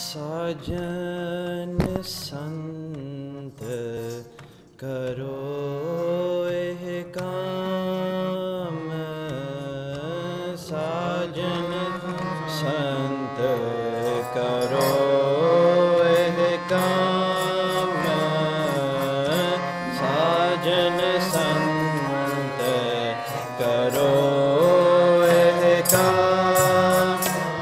साजन संत करो एह काम, साजन संत करो एह काम, साजन संत करो एह काम,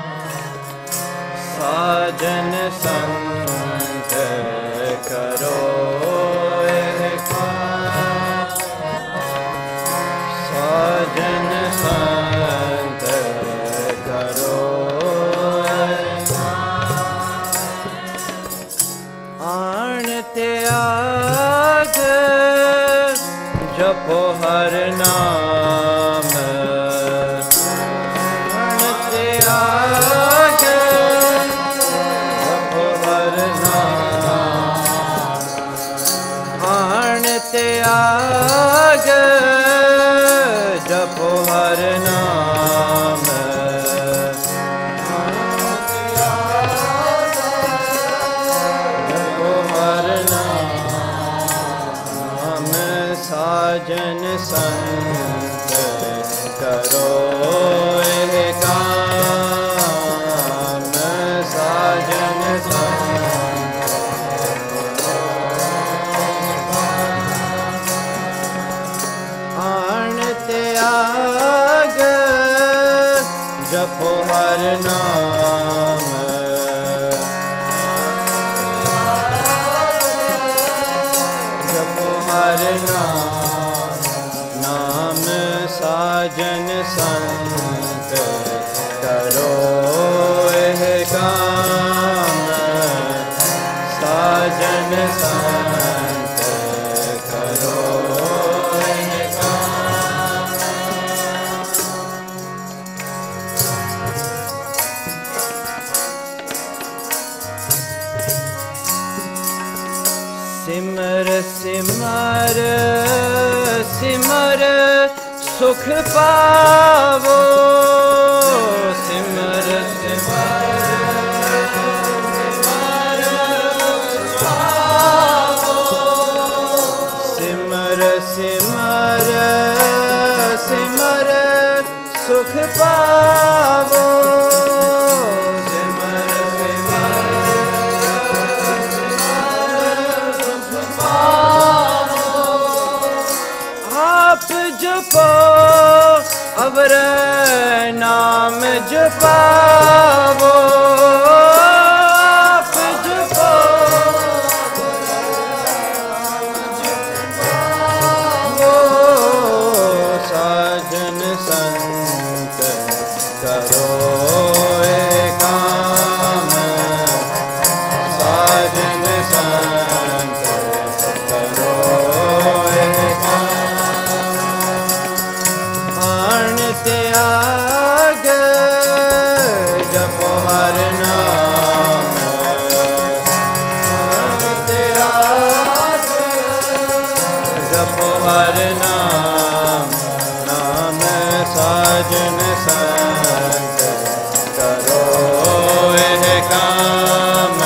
साजन संत करो एह काम, साजन संत करो एह काम। आण त्याग जपो हर नाम, आण त्याग जपो हर नाम, आण त्याग जपो हर नाम, जपो हर नाम, साजन संत करो एह काम, साजन संत आण त्याग जपो हर नाम, जपो हर नाम, नाम साजन संत करो एह काम, साजन संत करो एह काम। सिमर सिमर सिमर सुख पावो, सिमर सिमर सिमर पावो, सिमर सिमर सिमर सुख पावो, सिमर आप जपो अवर नाम जपावो, आप जपो साजन संत करो एह काम, साजन संत करो एह काम। आण त्याग जपो हर नाम, आण त्याग जपो हर नाम, नाम साजन संत करो एह काम,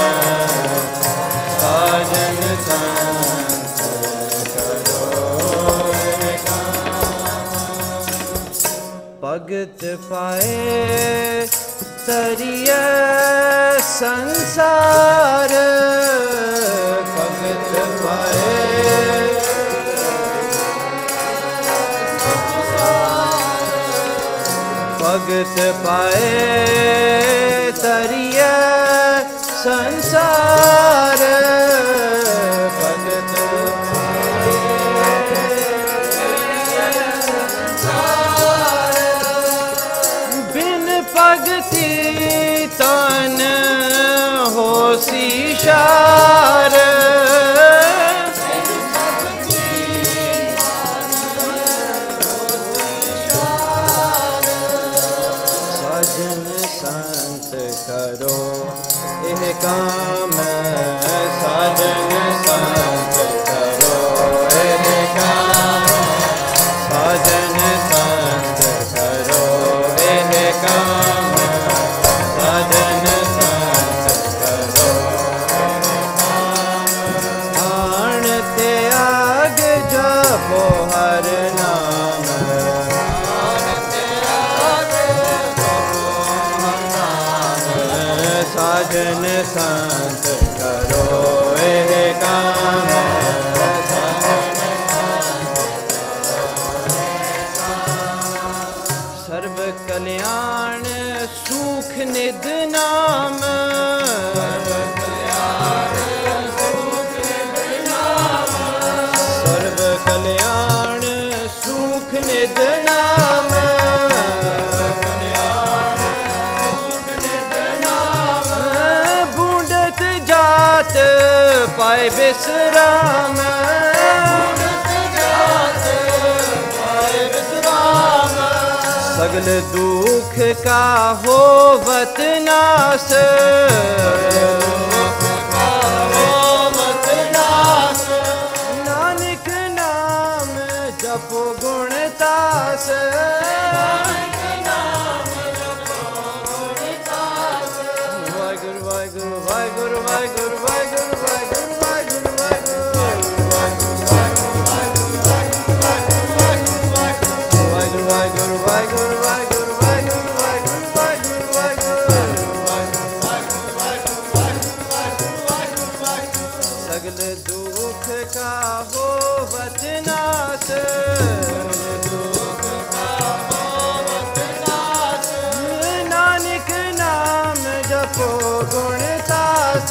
साजन संत करो एह काम। भगत पाए तरिय संसार, भगत पाए भगत पाए तरिय संसार, भगत बिन भगति तन होसी शार, साजन संत करो एह काम, साजन संत करो एह काम, साजन संत करो एह काम, साजन संत करो साजन संत करो एह काम, सर्व कल्याण सुख निध नाम, सर्व कल्याण सुख निध नाम, बूंदत जात पाए विश्राम, सगल दुख का होवत नाश, नानक नाम जपो गुणतास, वाहिगुरु वाहिगुरु वाहिगुरु वाहिगुरु वाहिगुरु वाहिगुरु वाहिगुरु वाहिगुरु वाहिगुरु वाहिगुरु वाहिगुरु सगल दुख का होवत नाश, नानक नाम जपो गुणतास,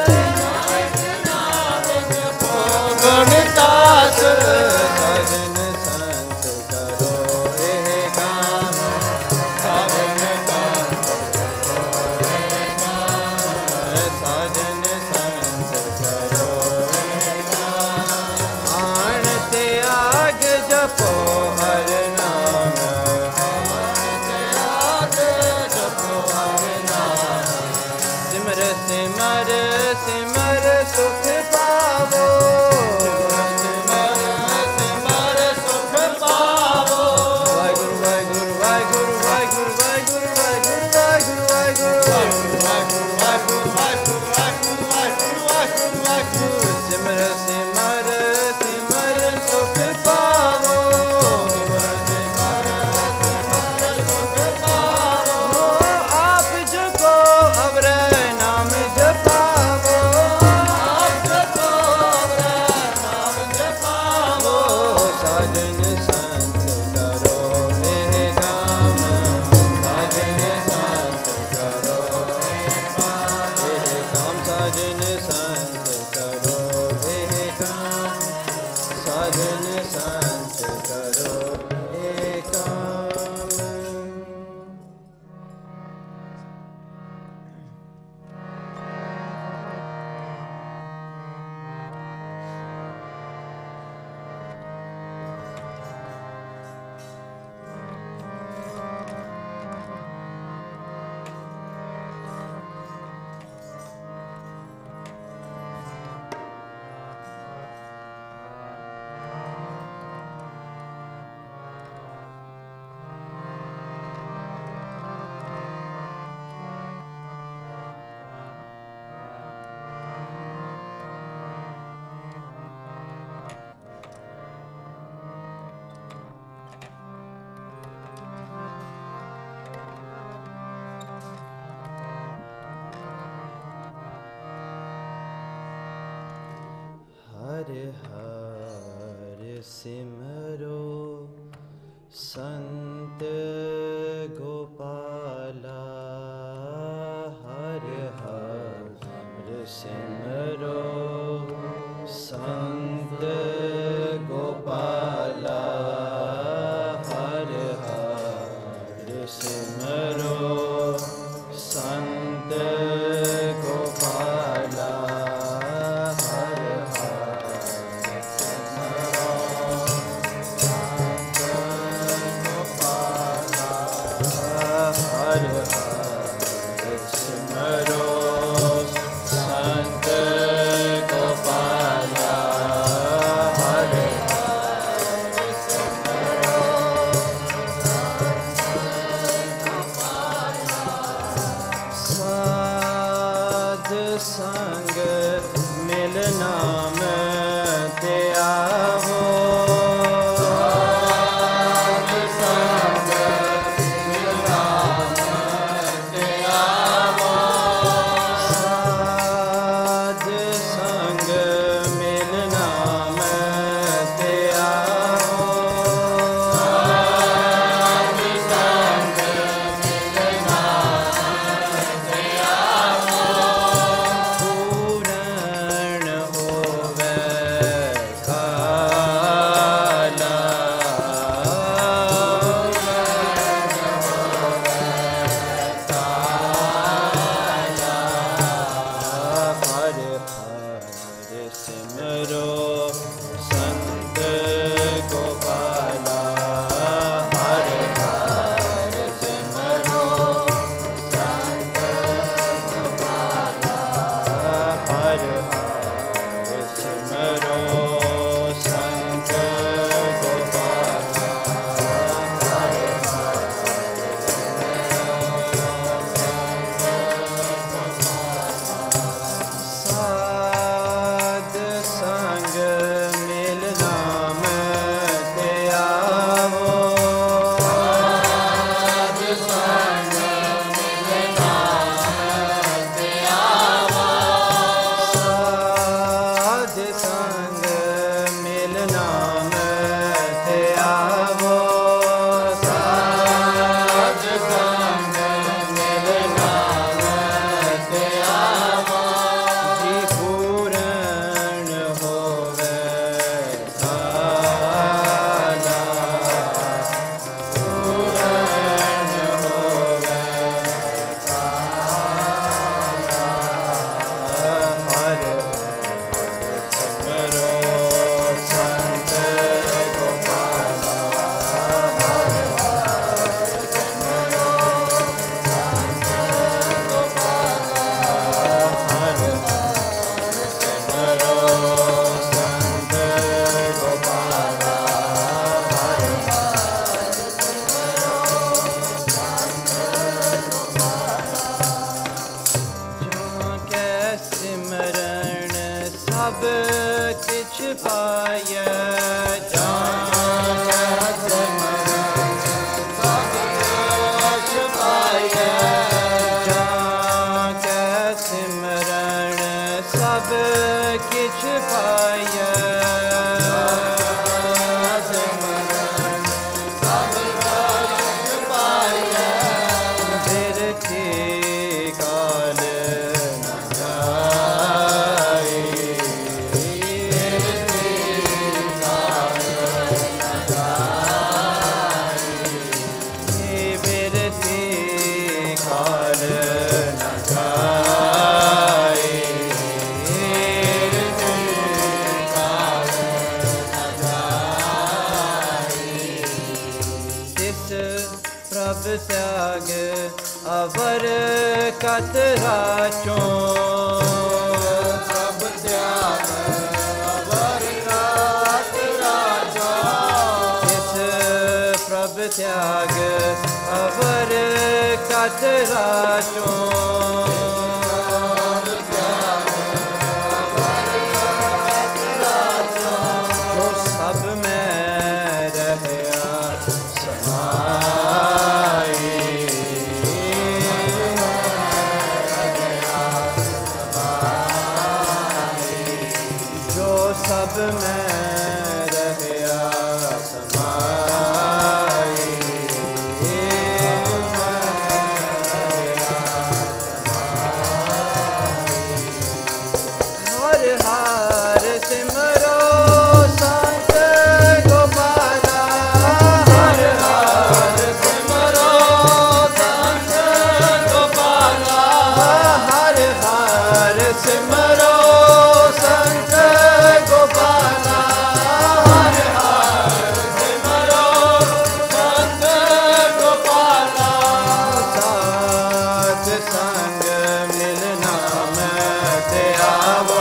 गुणतास, साजन संत करो एह काम, साजन संत करो एह काम, साजन संत करो एह काम, आन त्याग जपो हर नाम, त्याग जपो हर नाम, सिमर सिमर सिमर सुख पावो, सिमर सिमर सिमर सुख पावो, आप जपो अवर नाम जपावो, आप जपो अवर नाम जपावो, साजन संत करो एह काम, साजन संत करो एह काम, साजन संत करो एह काम, साजन संत करो एह काम। हर हर सिमरो संत गोपाला, हर हर सिमरो संत गोपाला, हर हर सिमरो संत गोपाला, हर संग मिल नाम ते आवो, संग मिल नाम ते आवो, पाय जान सिमरन सब कुछ पाय जान सिमरन सब किछ पाय सिमरन सब कुछ पाय बिरथी काल न जाए बिरथी काल न जाए प्रभ त्याग अवर कतरा प्रभ त्याग अवर कतरा इस प्रभ त्याग अवर कतरा जो सब में रहया सब में रहया समाई हर हर सिमरो संत गोपाला हर हर सिमरो संत गोपाला हर हर सिमरो संत गोपाला हर हर सिमरो संत गोपाला साथ संग मिलना मैं ते आवो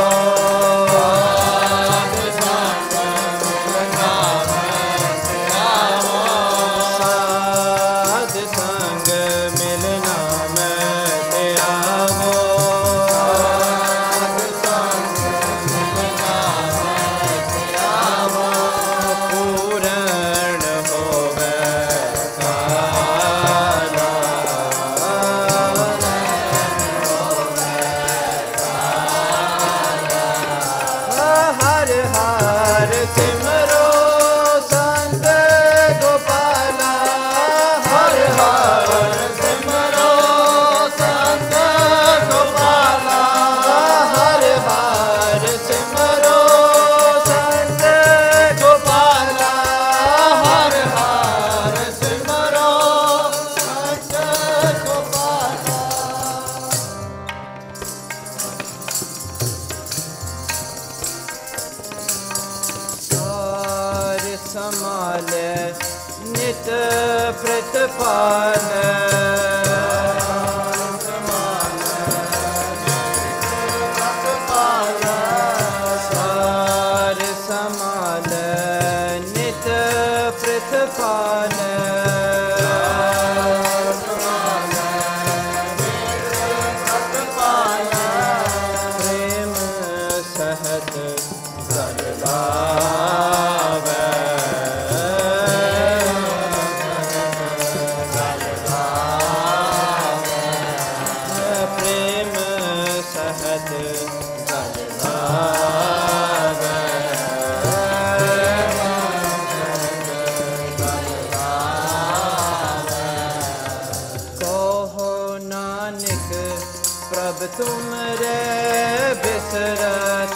साथ संग मिलना मैं ते आवो साथ संग मिलना मैं ते आवो हर हर सिमरो संत गोपाला हर हर सिमरो संत गोपाला हर हर सिमरो संत गोपाला हर हर सिमरो संत गोपाला समाल नित प्रतिपाल सार समाल नित प्रतिपाल प्रेम सहत प्रेम सहत कहो नानक प्रभ तुम रे बिसरत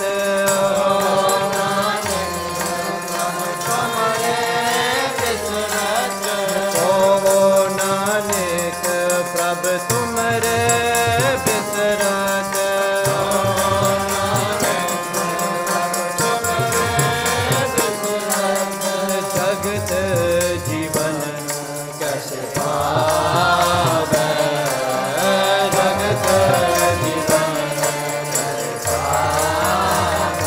कहो नानक प्रभ तुम रे बिसरत जगत जीवन कैसे पावे जगत जीवन कैसे पावे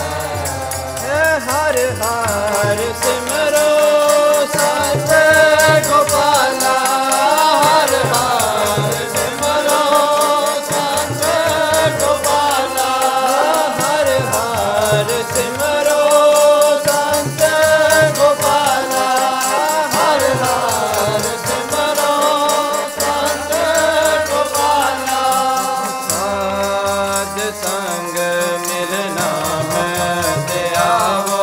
संग मिलना में ते आवो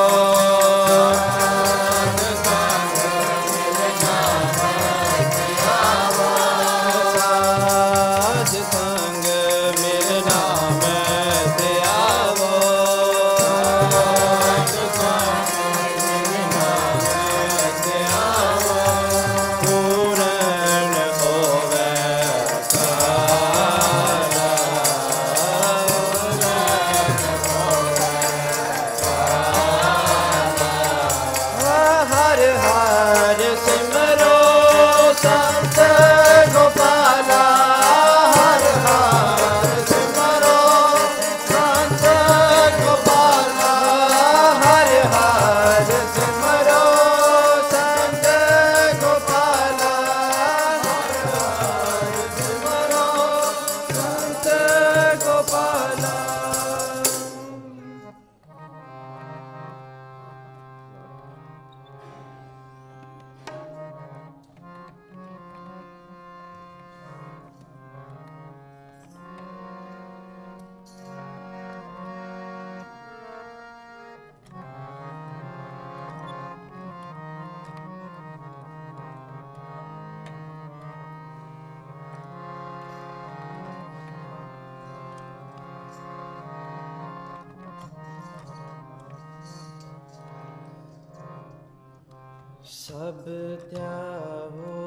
सब त्यावो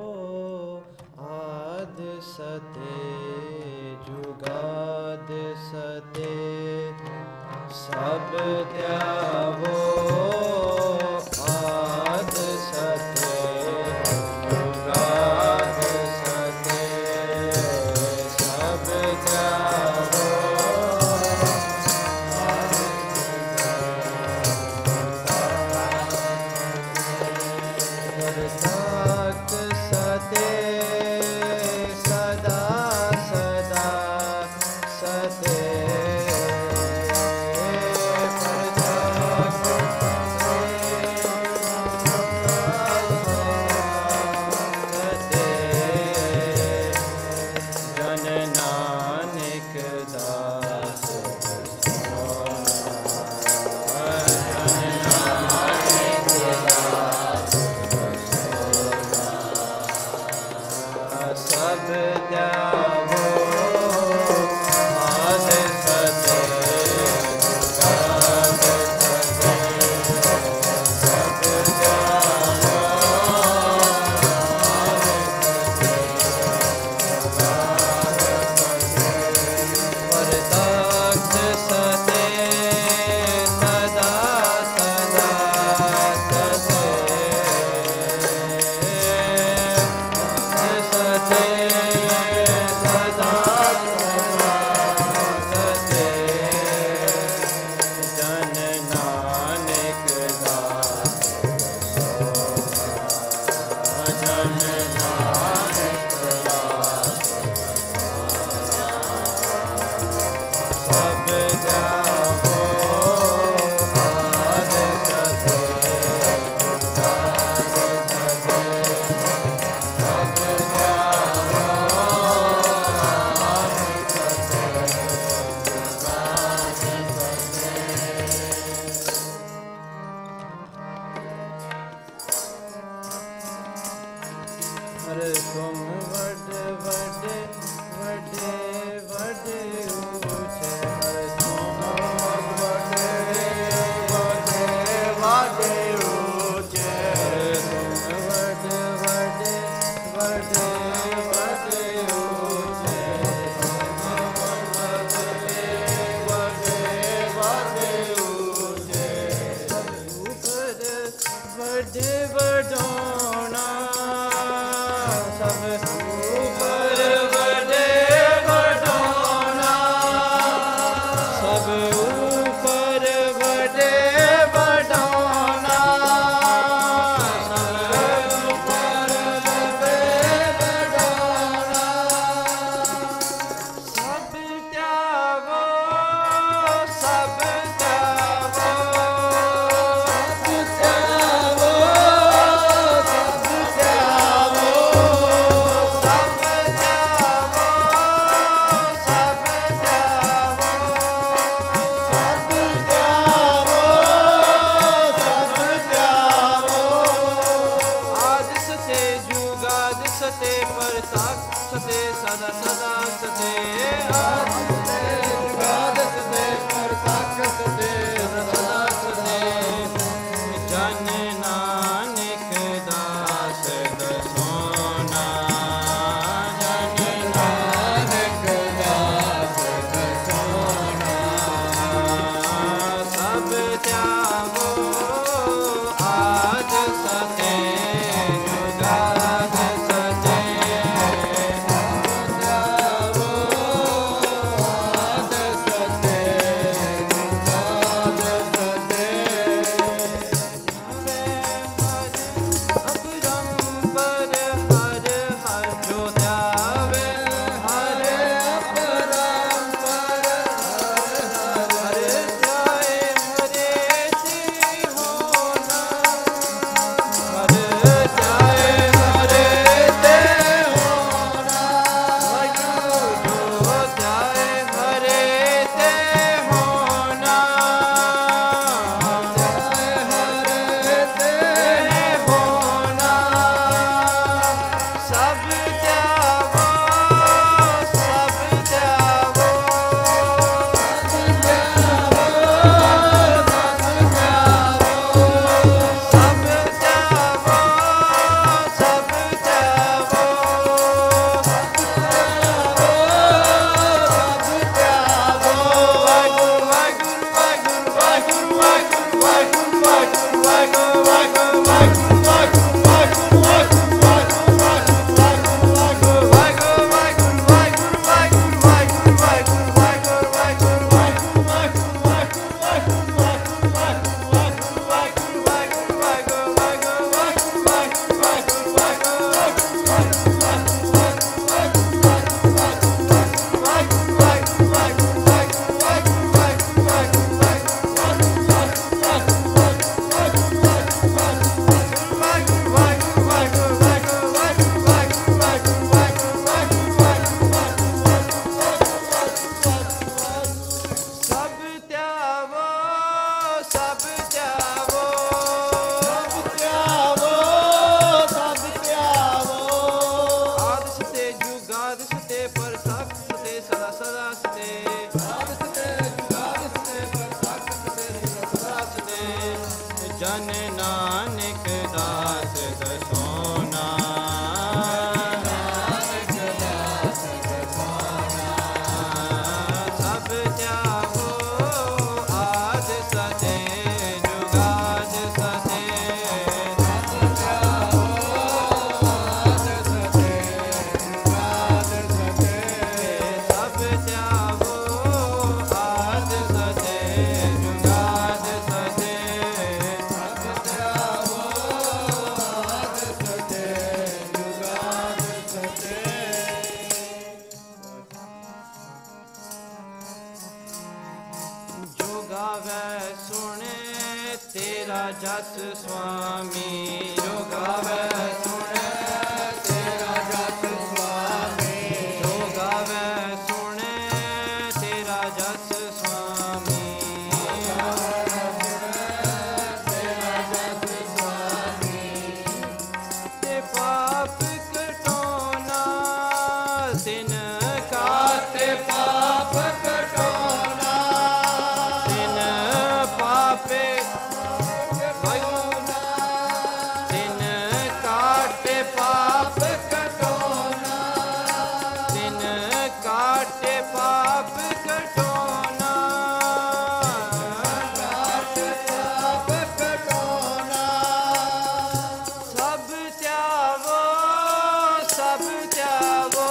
आद सते जुगाद सते सब त्यावो आद सते जुगाद सते सब त्यावो सात सते सदा सदा सते जन नानक दास सब त्यावो आद गावे सुने तेरा जस स्वामी, जो गावे सुने तेरा जस स्वामी, जो गावे सुने तेरा जस स्वामी, तेरा जस स्वामी। ते पाप कटोना दिन का, ते पाप कटोना दिन पापे भगोना, दिन काटे पाप कटोना, दिन काटे पाप कटोना, काटे पाप कटोना। सब त्यागो, सब त्यागो,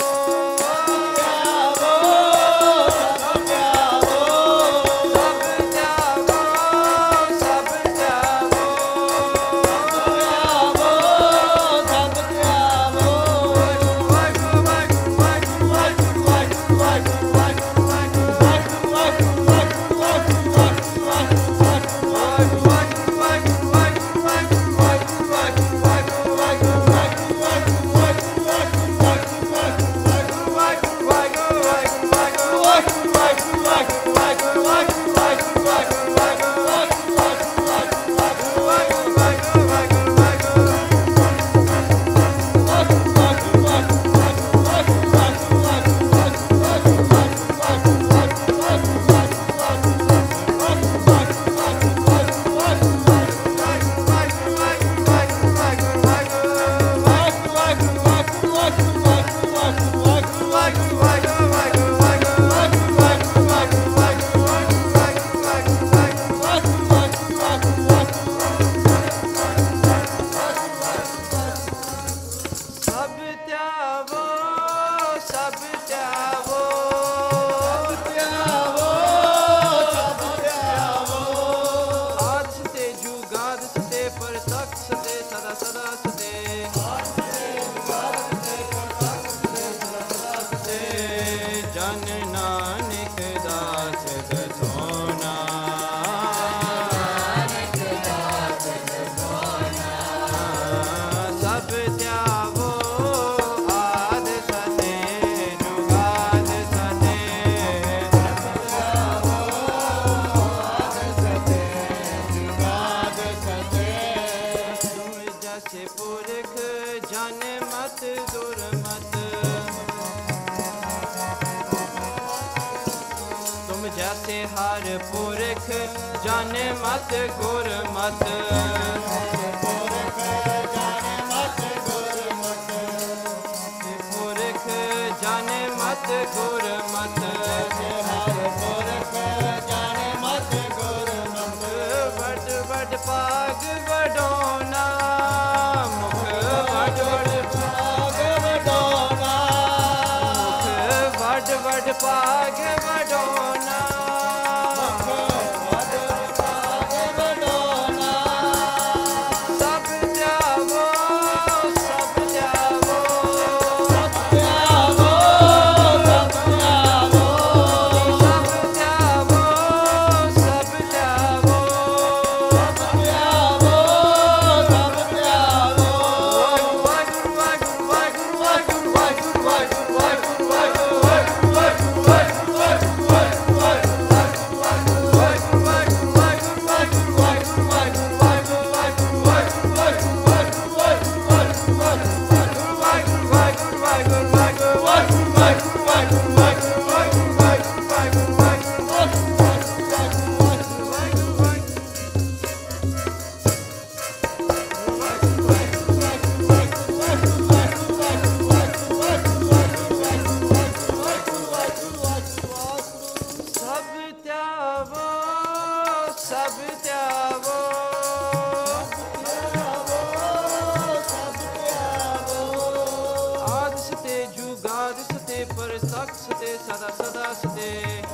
जन नानक दास दसोना, सब त्यागो आद सते जुगाद सते, तुम जैसे पुरख जन मत दुर्मत, तुम जैसे हर पुरख जन मत गुर मत, पुरख जन मत गुर मत, बड़ बड़ पाग बडोना, मुख बड़ बड़ पाग बडोना, मुख बड़ बड़ पाग बडोना, सब त्यागो, सब त्यागो, सब त्यागो, सब त्यागो, सब त्यागो, सब त्यागो, सब त्यागो, सब त्यागो। वाहिगुरु वाहिगुरु वाहिगुरु वाहिगुरु वाहिगुरु वाहिगुरु वाहिगुरु वाहिगुरु पर तक सते सदा सदा सते।